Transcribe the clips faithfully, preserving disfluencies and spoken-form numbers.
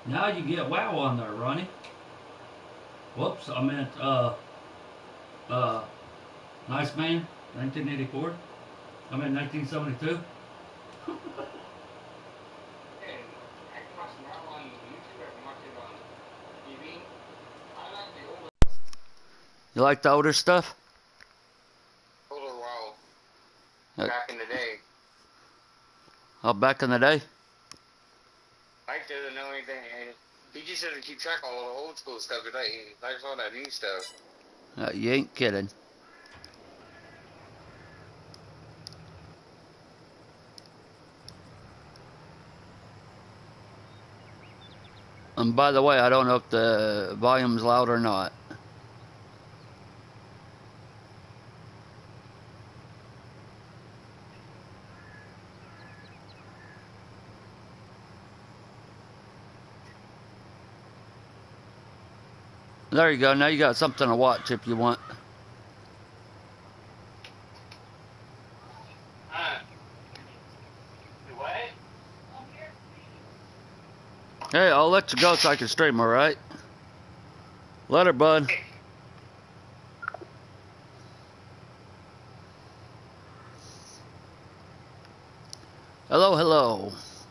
Now you get WoW on there, Ronnie. Whoops, I meant uh uh Nice Man, nineteen eighty-four. I meant nineteen seventy-two. Hey, I can watch Marvel on YouTube. I can watch it on T V. I like the older, You like the older stuff? older WoW Uh, back in the day. oh, back in the day? Mike doesn't know anything. And he just doesn't keep track of all the old school stuff. He like- he likes all that new stuff. Uh, you ain't kidding. And by the way, I don't know if the volume's loud or not. There you go. Now you got something to watch if you want. Uh, what? Hey, I'll let you go so I can stream, alright? Later, bud. Hello, hello.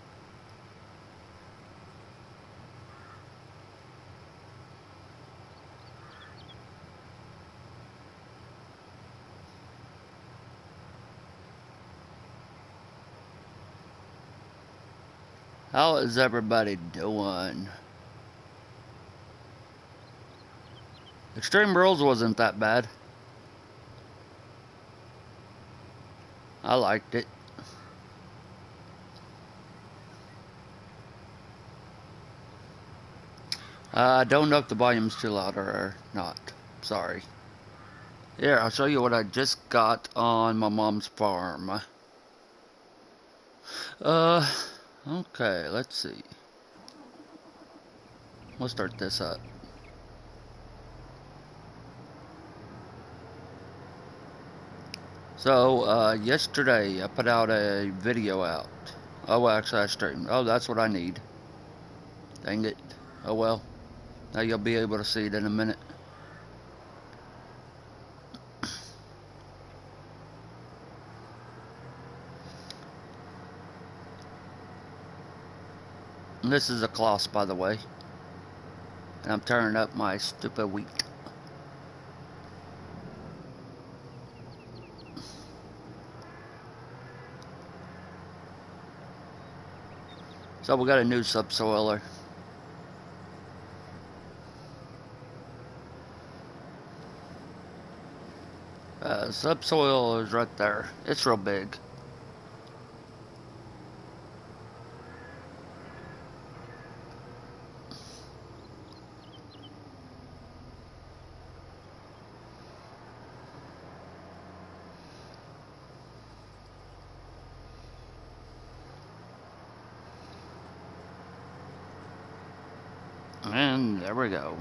How is everybody doing? Extreme Rules wasn't that bad. I liked it. I uh, don't know if the volume's too loud or not. Sorry. Here, I'll show you what I just got on my mom's farm. Uh, okay, let's see. We'll start this up. So, uh, yesterday I put out a video out. Oh, well, actually I streamed. Oh, that's what I need. Dang it. Oh well. Now you'll be able to see it in a minute. And this is a Kloss, by the way. And I'm turning up my stupid wheat. So we got a new subsoiler. Uh, subsoil is right there. It's real big. And there we go.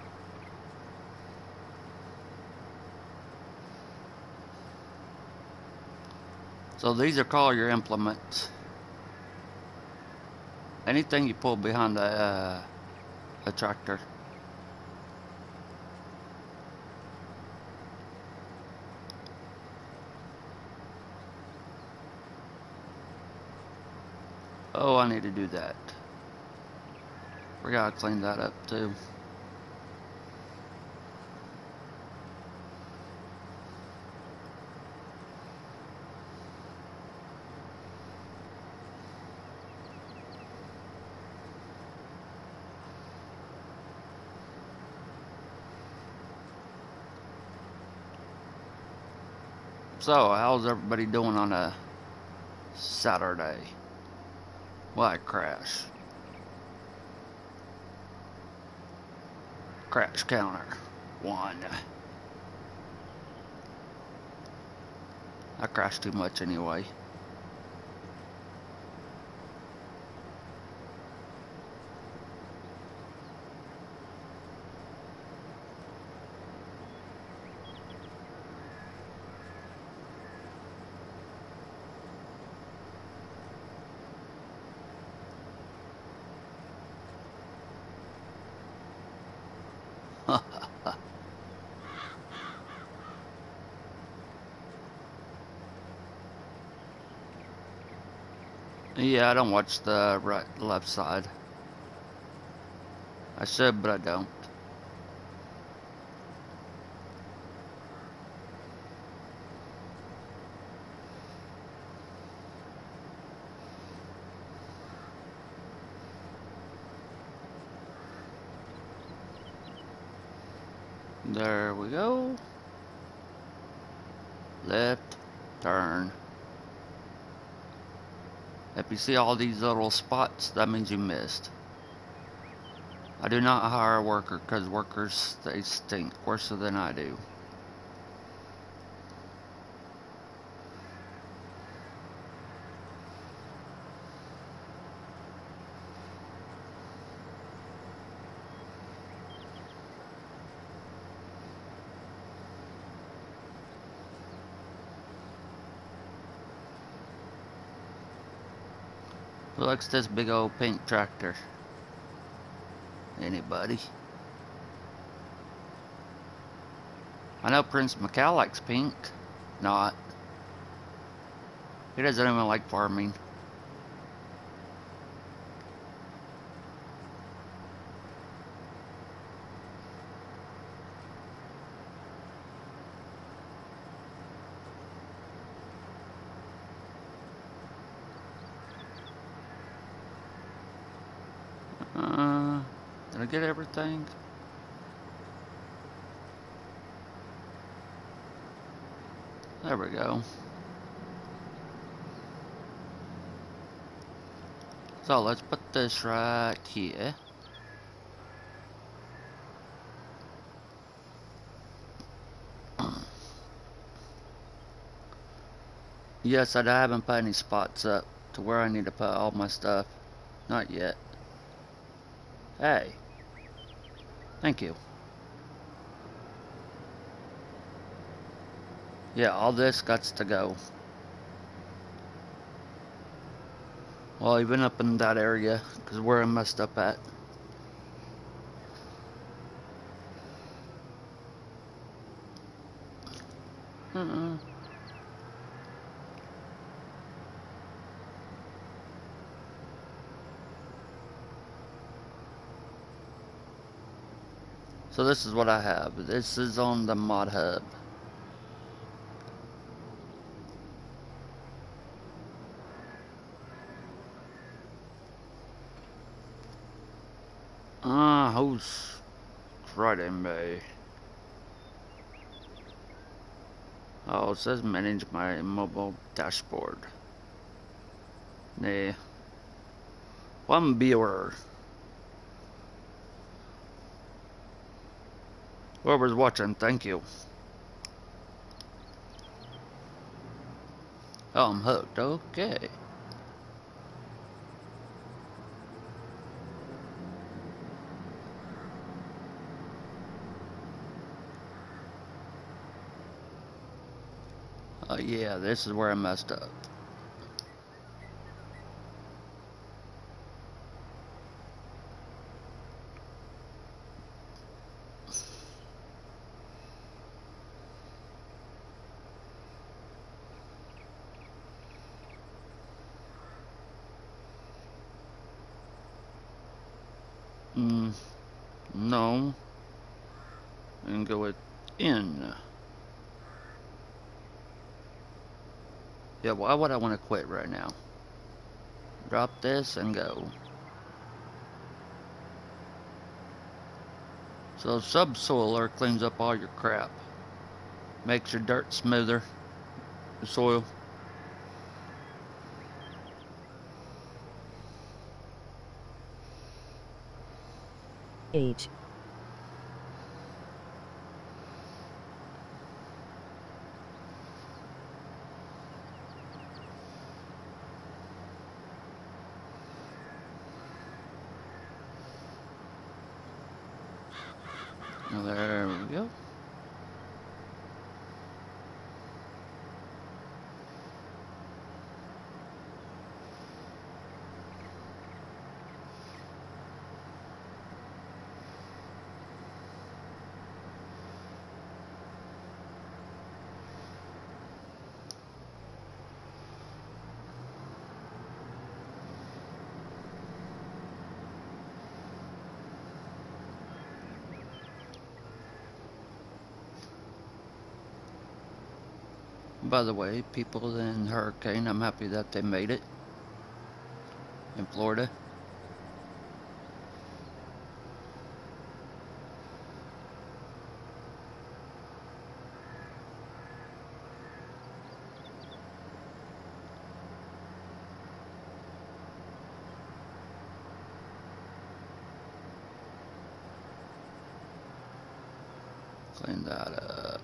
So these are called your implements. Anything you pull behind the uh, a tractor. Oh, I need to do that. We gotta clean that up too. So, how's everybody doing on a Saturday? Why crash? Crash counter. One. I crash too much anyway. Yeah, I don't watch the right, left side. I should, but I don't. There we go. Left turn. If you see all these little spots, that means you missed. I do not hire a worker because workers, they stink worse than I do. Who likes this big old pink tractor? Anybody? I know Prince Macau likes pink. Not. He doesn't even like farming. Uh, did I get everything? There we go. So let's put this right here. Yes, I haven't put any spots up to where I need to put all my stuff. Not yet. Hey. Thank you. Yeah, all this got to go. Well, even up in that area, because where I messed up at. Uh-uh. So this is what I have. This is on the mod hub. Ah, uh, who's Friday, May? Oh, it says manage my mobile dashboard. Nah. One viewer. Whoever's watching, thank you. Oh, I'm hooked. Okay. Oh, uh, yeah, this is where I messed up. Mm, no. And go with in. Yeah, why would I want to quit right now? Drop this and go. So subsoiler cleans up all your crap. Makes your dirt smoother. The soil. Age. There we go. by the way, people in Hurricane, I'm happy that they made it in Florida. Clean that up.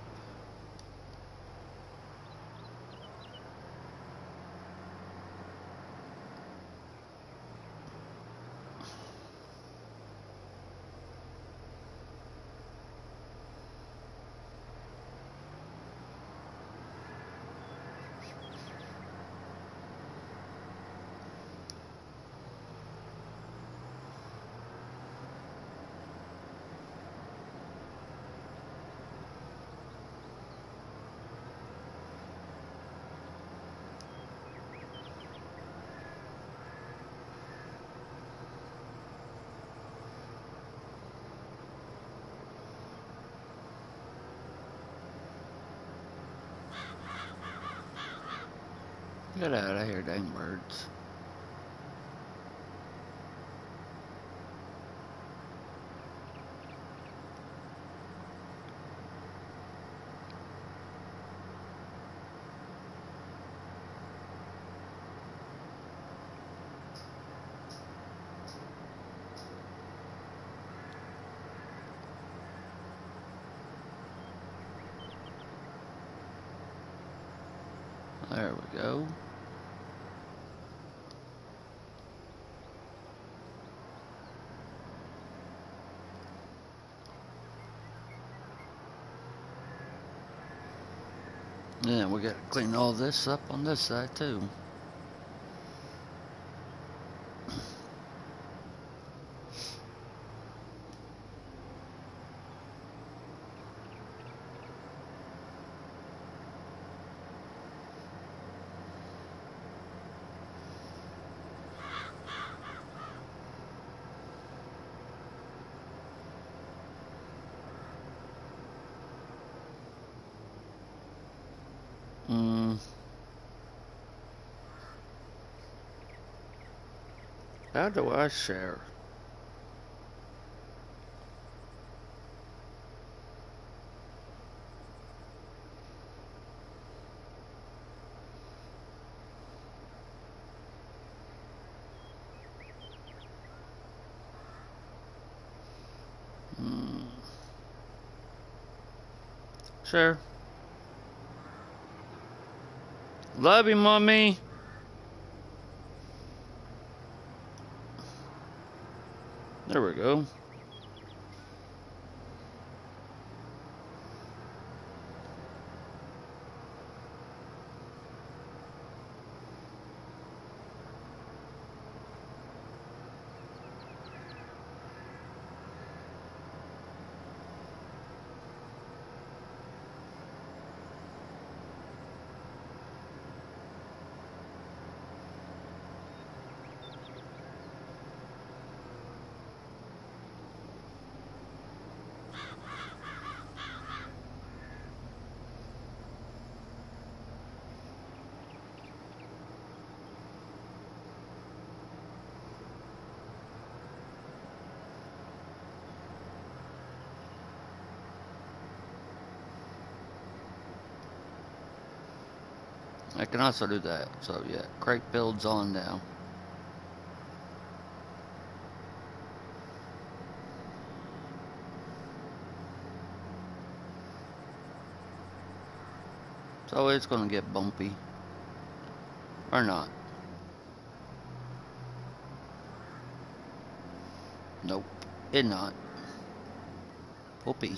Get out of here, dang birds. There we go. Yeah, we gotta clean all this up on this side too. Hmm. How do I share? Hmm. Share. Love you, mommy. There we go. I can also do that. So yeah, crate builds on now. So it's gonna get bumpy. Or not. Nope. It not. Whoopee.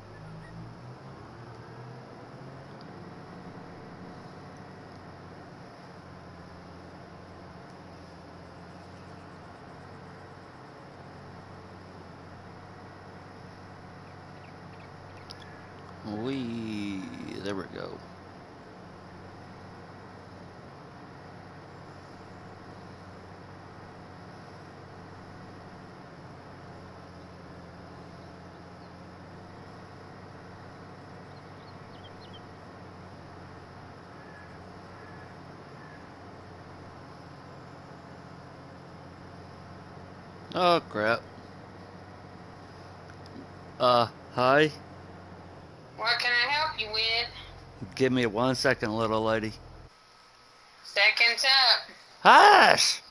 We there we go. Oh, crap. Uh, hi? What can I help you with? Give me one second, little lady. Seconds up. Hush!